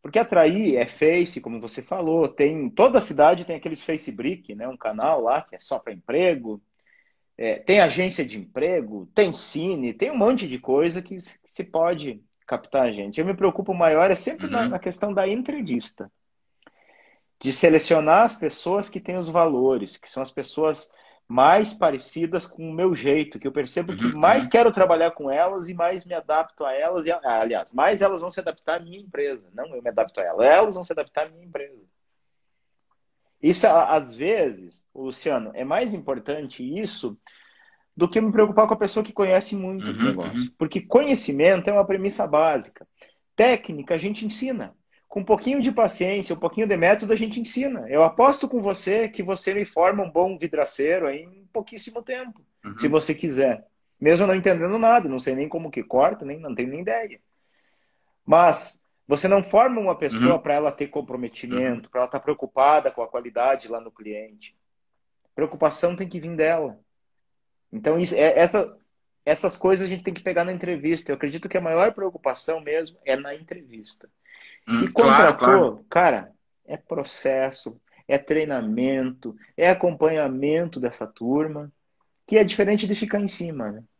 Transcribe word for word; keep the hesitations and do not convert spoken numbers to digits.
Porque atrair é Face, como você falou, tem toda cidade tem aqueles Facebook, né? Um canal lá que é só para emprego, é, tem agência de emprego, tem Cine, tem um monte de coisa que se pode captar a gente. Eu me preocupo maior é sempre na, Uhum, na questão da entrevista, de selecionar as pessoas que têm os valores, que são as pessoas mais parecidas com o meu jeito, que eu percebo que uhum, mais uhum, quero trabalhar com elas e mais me adapto a elas. E, aliás, mais elas vão se adaptar à minha empresa, não eu me adapto a elas. Elas vão se adaptar à minha empresa. Isso, às vezes, Luciano, é mais importante isso do que me preocupar com a pessoa que conhece muito do uhum, negócio. uhum. Porque conhecimento é uma premissa básica. Técnica a gente ensina. Com um pouquinho de paciência, um pouquinho de método, a gente ensina. Eu aposto com você que você me forma um bom vidraceiro em pouquíssimo tempo, se Uhum, você quiser. Mesmo não entendendo nada, não sei nem como que corta, nem não tenho nem ideia. Mas você não forma uma pessoa uhum, para ela ter uhum, comprometimento, para ela estar preocupada com a qualidade lá no cliente. Preocupação tem que vir dela. Então, isso, é, essa, essas coisas a gente tem que pegar na entrevista. Eu acredito que a maior preocupação mesmo é na entrevista. E uhum. Claro, claro. contratou, cara, é processo, é treinamento, é acompanhamento dessa turma, que é diferente de ficar em cima, né?